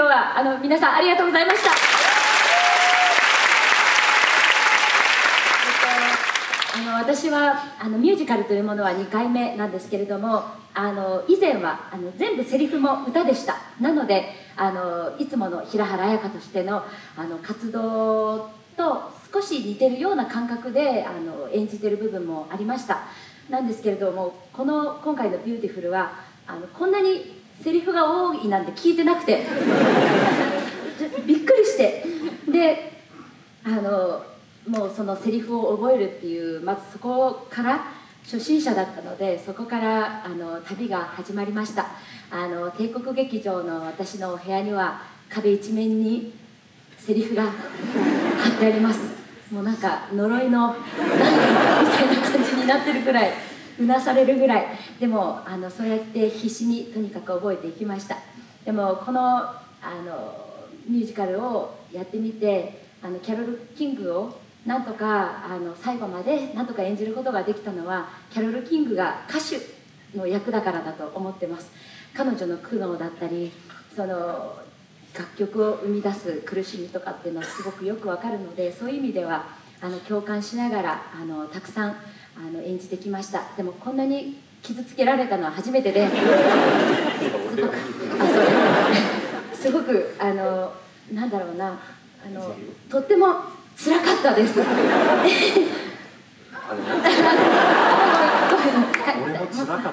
日は皆さんありがとうございました。私はミュージカルというものは2回目なんですけれども、以前は全部セリフも歌でした。なのでいつもの平原綾香としての活動と少し似てるような感覚で演じてる部分もありました。なんですけれども、今回の「ビューティフル」はこんなにセリフが多いなんて聞いてなくてびっくりして、でもうそのセリフを覚えるっていう、まずそこから初心者だったので、そこから旅が始まりました。帝国劇場の私のお部屋には壁一面にセリフが貼ってあります。もうなんか呪いのみたいな感じになってるぐらい、うなされるぐらい。でもそうやって必死にとにかく覚えていきました。でもこのミュージカルをやってみて、キャロル・キングをなんとか最後までなんとか演じることができたのは、キャロル・キングが歌手の役だからだと思ってます。彼女の苦悩だったり、その楽曲を生み出す苦しみとかっていうのはすごくよくわかるので、そういう意味では共感しながらたくさん演じてきました。でもこんなに傷つけられたのは初めてで、すごくなんだろうな、とっても辛かったです。俺も辛かった。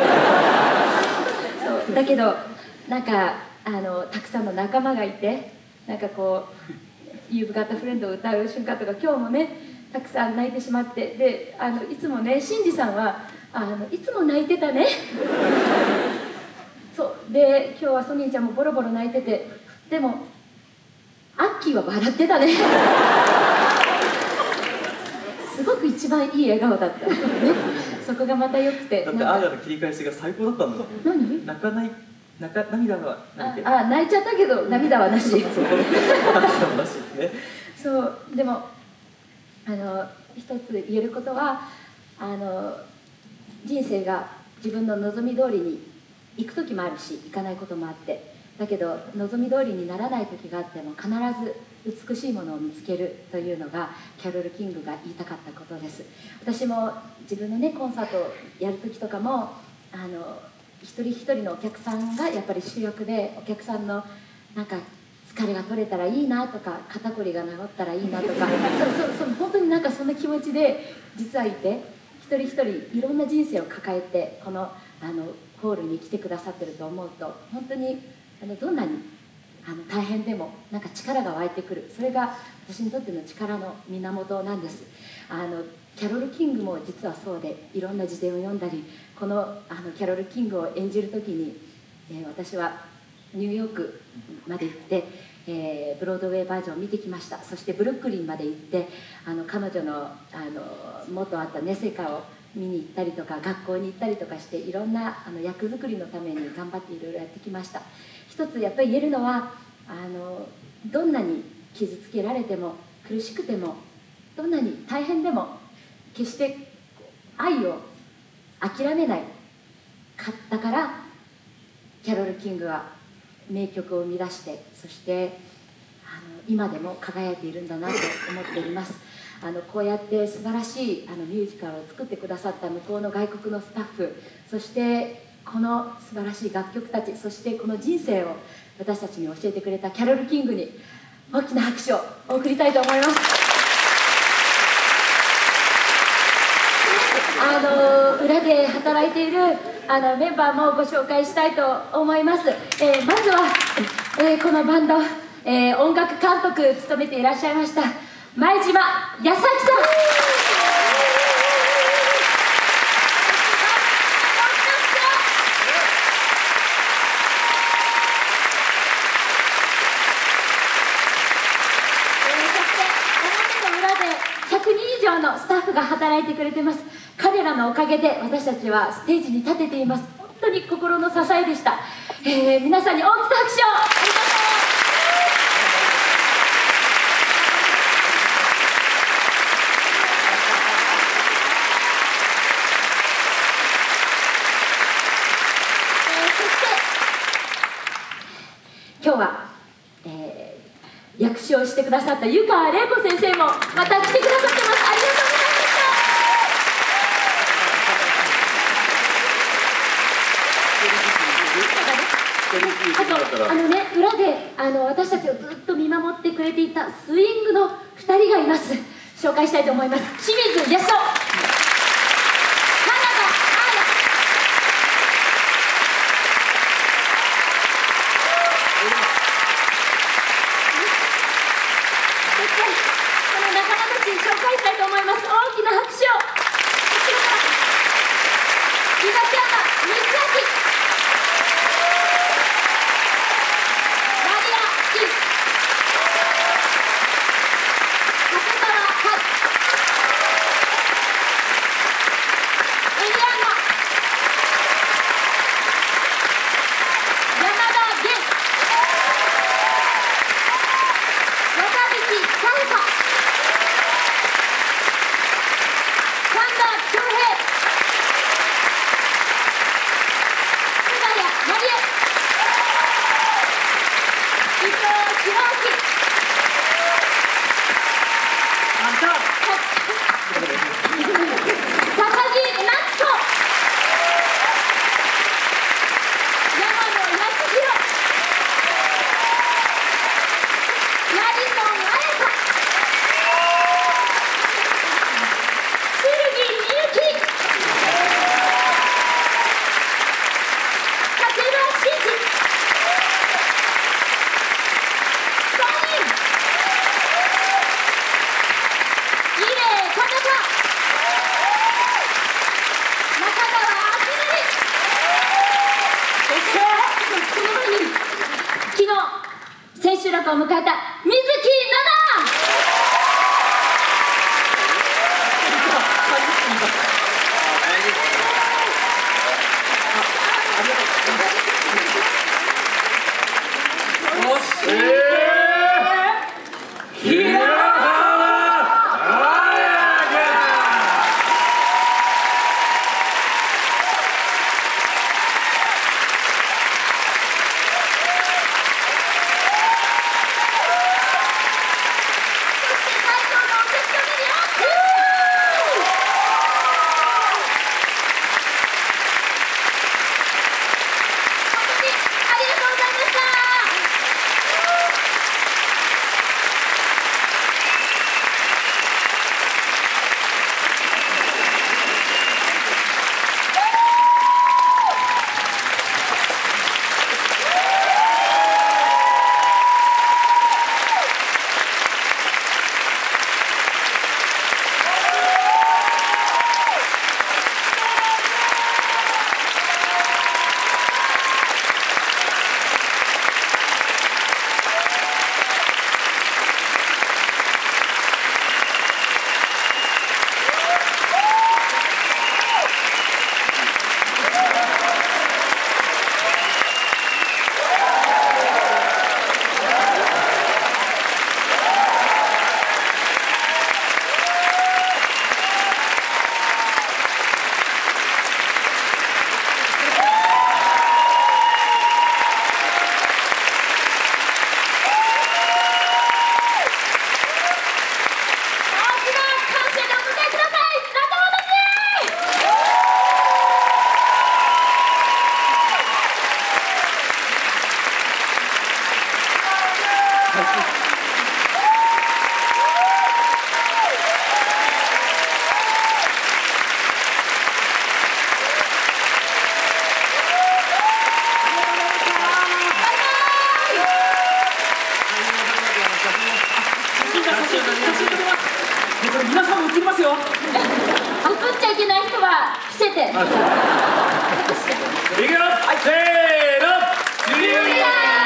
そうだけどなんかたくさんの仲間がいて、なんかこう「You've Got a Friend」を歌う瞬間とか、今日もねたくさん泣いてしまって、でいつもねシンジさんはいつも泣いてたねそうで、今日はソニーちゃんもボロボロ泣いてて、でもアッキーは笑ってたねすごく一番いい笑顔だったね。そこがまた良くて、 だってアーヤの切り返しが最高だったんだ。 何？ 涙は泣いちゃったけど涙はなし。 涙はなしね。 そう、でも一つ言えることは、人生が自分の望み通りに行く時もあるし、行かないこともあって、だけど望み通りにならない時があっても必ず美しいものを見つけるというのがキャロル・キングが言いたかったことです。私も自分のねコンサートをやる時とかも一人一人のお客さんがやっぱり主役で、お客さんのなんか疲れが取れたらいいなとか、肩こりが治ったらいいなとかそう本当になんかそんな気持ちで実はいて、一人一人いろんな人生を抱えてこのホールに来てくださってると思うと、本当にどんなに大変でもなんか力が湧いてくる。それが私にとっての力の源なんです。キャロル・キングも実はそうで、いろんな辞典を読んだり、このキャロル・キングを演じる時に、私はニューヨークまで行って、ブロードウェイバージョンを見てきました。そしてブルックリンまで行って彼女の元あったネセカを見に行ったりとか、学校に行ったりとかして、いろんな役作りのために頑張っていろいろやってきました。一つやっぱり言えるのはどんなに傷つけられても苦しくてもどんなに大変でも決して愛を諦めないかったからキャロル・キングは名曲を生み出して、そして今でも輝いているんだなと思っています。こうやって素晴らしいミュージカルを作ってくださった向こうの外国のスタッフ、そしてこの素晴らしい楽曲たち、そしてこの人生を私たちに教えてくれたキャロル・キングに大きな拍手を送りたいと思います。裏で働いているメンバーもご紹介したいと思います。まずは、このバンド、音楽監督務めていらっしゃいました前島康明さん。のスタッフが働いてくれてます。彼らのおかげで私たちはステージに立てています。本当に心の支えでした。皆さんに大きな拍手をありがとう。そして今日は訳詞をしてくださった湯川玲子先生もまた来てくださってます。ありがとうございました。あと裏で私たちをずっと見守ってくれていたスイングの2人がいます。紹介したいと思います。清水康夫、紹介したいと思います。大きな拍手を。東山光明、マリア・イ、長谷川海、エリアンナ、山田源、若引さやか、千秋楽を迎えた水木奈々。 皆さんも映りますよ。映っちゃいけない人は伏せて。 いくよ、せーの、ジュリア